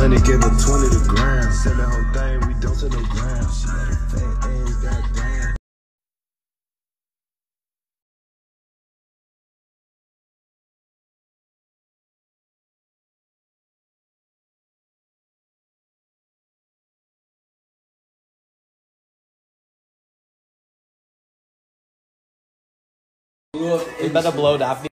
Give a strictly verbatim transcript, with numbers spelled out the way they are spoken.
hundred, give her twenty the gram. Sell that whole thing, we don't sell no gram. She got a fat ass, goddamn. It's about to blow that.